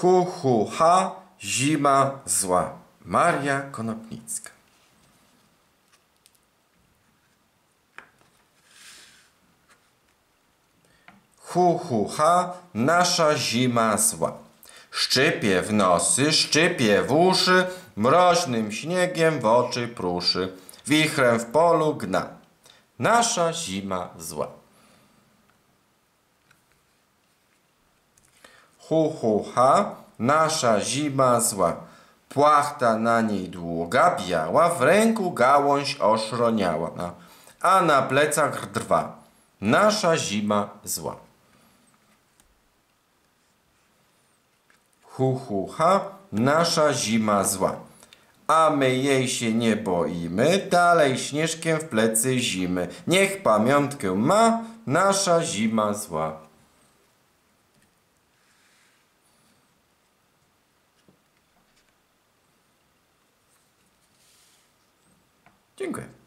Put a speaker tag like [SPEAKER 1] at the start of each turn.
[SPEAKER 1] Hu, hu, ha, zima zła. Maria Konopnicka. Hu, hu, ha, nasza zima zła. Szczypie w nosy, szczypie w uszy, mroźnym śniegiem w oczy pruszy, wichrem w polu gna. Nasza zima zła. Hu, hu, ha, nasza zima zła. Płachta na niej długa, biała, w ręku gałąź oszroniała, a na plecach drwa. Nasza zima zła. Hu, hu, ha, nasza zima zła. A my jej się nie boimy, dalej śnieżkiem w plecy zimy. Niech pamiątkę ma nasza zima zła. Dziękuję.